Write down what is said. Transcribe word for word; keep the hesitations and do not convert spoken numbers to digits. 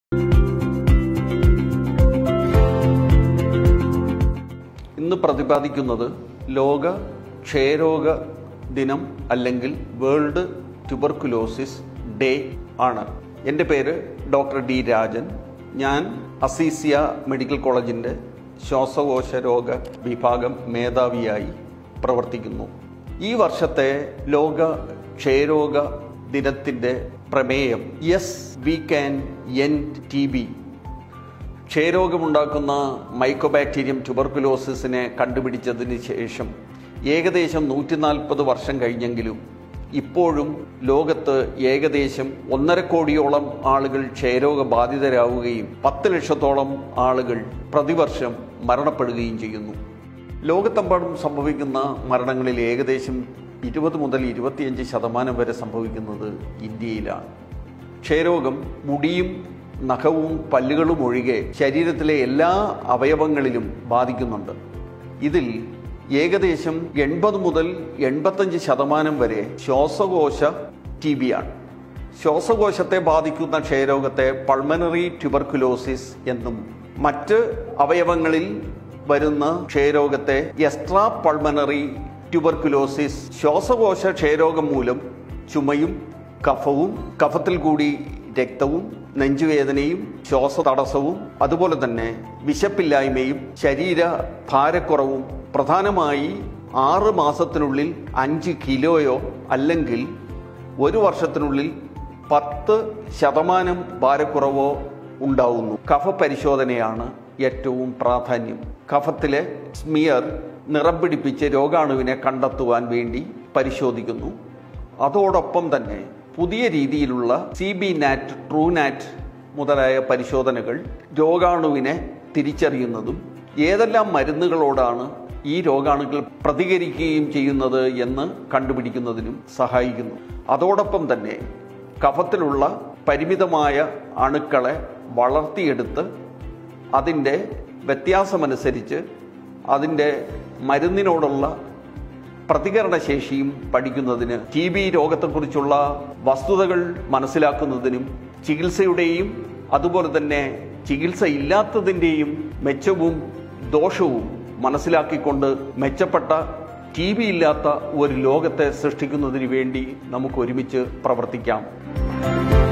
ഇന്ന് പ്രതിപാദിക്കുന്നത് ലോക ക്ഷയരോഗ ദിനം അല്ലെങ്കിൽ വേൾഡ് ട്യൂബർകുലോസിസ് ഡേ ആണ്. എൻ്റെ പേര് ഡോക്ടർ ഡി രാജൻ. ഞാൻ അസീസിയ മെഡിക്കൽ കോളേജിൻ്റെ ശ്വാസകോശ രോഗ വിഭാഗം മേധാവിയായി പ്രവർത്തിക്കുന്നു. ഈ വർഷത്തെ ലോക ക്ഷയരോഗ ദിനത്തിൻ്റെ പ്രമേയം yes we can end T B. ക്ഷയരോഗമുണ്ടാക്കുന്ന മൈക്കോബാക്ടീരിയം ട്യൂബർകുലോസിസിനെ കണ്ടുപിടിച്ചതിന് ശേഷം ഏകദേശം നൂറ്റി നാൽപ്പത് വർഷം കഴിഞ്ഞെങ്കിലും ഇപ്പോഴും ലോകത്ത് ഏകദേശം ഒന്നര കോടിയോളം ആളുകൾ ക്ഷയരോഗബാധിതരാവുകയും പത്ത് ലക്ഷത്തോളം ആളുകൾ പ്രതിവർഷം മരണപ്പെടുകയും ചെയ്യുന്നു. ലോകത്തെമ്പാടും സംഭവിക്കുന്ന മരണങ്ങളിൽ ഏകദേശം ഇരുപത് മുതൽ ഇരുപത്തിയഞ്ച് ശതമാനം വരെ സംഭവിക്കുന്നത് ഇന്ത്യയിലാണ്. ക്ഷയരോഗം മുടിയും നഖവും പല്ലുകളും ഒഴികെ ശരീരത്തിലെ എല്ലാ അവയവങ്ങളിലും ബാധിക്കുന്നുണ്ട്. ഇതിൽ ഏകദേശം എൺപത് മുതൽ എൺപത്തഞ്ച് ശതമാനം വരെ ശ്വാസകോശ ടി ബി ആണ്. ശ്വാസകോശത്തെ ബാധിക്കുന്ന ക്ഷയരോഗത്തെ പൾമനറി ട്യൂബർകുലോസിസ് എന്നും മറ്റ് അവയവങ്ങളിൽ വരുന്ന ക്ഷയരോഗത്തെ എക്സ്ട്രാ പൾമനറി ട്യൂബർകുലോസിസ്. ശ്വാസകോശ ക്ഷയരോഗം മൂലം ചുമയും കഫവും കഫത്തിൽ കൂടി രക്തവും നെഞ്ചുവേദനയും ശ്വാസതടസ്സവും അതുപോലെ തന്നെ വിശപ്പില്ലായ്മയും ശരീര ഭാരക്കുറവും പ്രധാനമായി ആറ് മാസത്തിനുള്ളിൽ അഞ്ച് കിലോയോ അല്ലെങ്കിൽ ഒരു വർഷത്തിനുള്ളിൽ പത്ത് ശതമാനം ഭാരക്കുറവോ ഉണ്ടാവുന്നു. കഫ പരിശോധനയാണ് ഏറ്റവും പ്രാധാന്യം. കഫത്തിലെ സ്മിയർ നിറം പിടിപ്പിച്ച് രോഗാണുവിനെ കണ്ടെത്തുവാൻ വേണ്ടി പരിശോധിക്കുന്നു. അതോടൊപ്പം തന്നെ പുതിയ രീതിയിലുള്ള C B NAAT, true NAAT മുതലായ പരിശോധനകൾ രോഗാണുവിനെ തിരിച്ചറിയുന്നതും ഏതെല്ലാം മരുന്നുകളോടാണ് ഈ രോഗാണുക്കൾ പ്രതികരിക്കുകയും ചെയ്യുന്നത് എന്ന് കണ്ടുപിടിക്കുന്നതിനും സഹായിക്കുന്നു. അതോടൊപ്പം തന്നെ കഫത്തിലുള്ള പരിമിതമായ അണുക്കളെ വളർത്തിയെടുത്ത് അതിൻ്റെ വ്യത്യാസമനുസരിച്ച് അതിൻ്റെ മരുന്നിനോടുള്ള പ്രതികരണശേഷിയും പഠിക്കുന്നതിന്, ടി ബി രോഗത്തെക്കുറിച്ചുള്ള വസ്തുതകൾ മനസ്സിലാക്കുന്നതിനും ചികിത്സയുടെയും അതുപോലെ തന്നെ ചികിത്സ ഇല്ലാത്തതിൻ്റെയും മെച്ചവും ദോഷവും മനസ്സിലാക്കിക്കൊണ്ട് മെച്ചപ്പെട്ട ടി ബി ഇല്ലാത്ത ഒരു ലോകത്തെ സൃഷ്ടിക്കുന്നതിന് വേണ്ടി നമുക്ക് ഒരുമിച്ച് പ്രവർത്തിക്കാം.